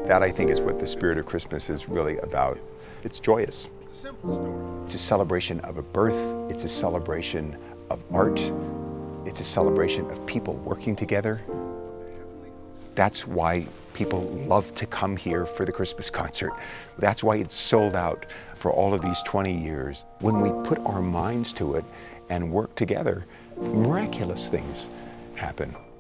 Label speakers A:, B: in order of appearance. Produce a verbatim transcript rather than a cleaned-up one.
A: That, I think, is what the spirit of Christmas is really about. It's joyous. It's a simple story. It's a celebration of a birth. It's a celebration of art. It's a celebration of people working together. That's why people love to come here for the Christmas concert. That's why it's sold out for all of these twenty years. When we put our minds to it and work together, miraculous things happen.